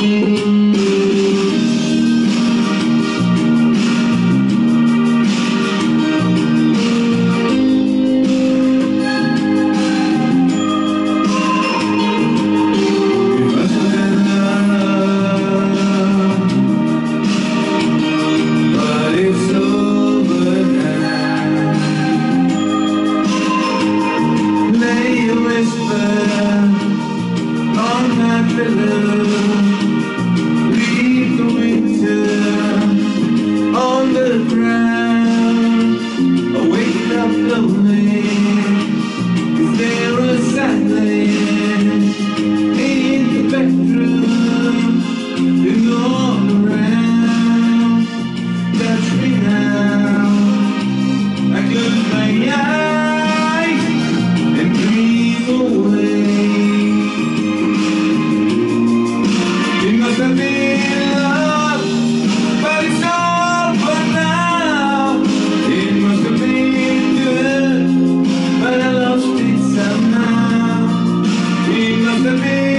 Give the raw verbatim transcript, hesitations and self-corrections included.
Leave the winter on the ground. I wake up lonely. Is there a silence in the bedroom? Is all around. Touch me now. I close my eyes and dream away. Must have been love, but it's over now. It must have been good, but I lost it somehow. It must have been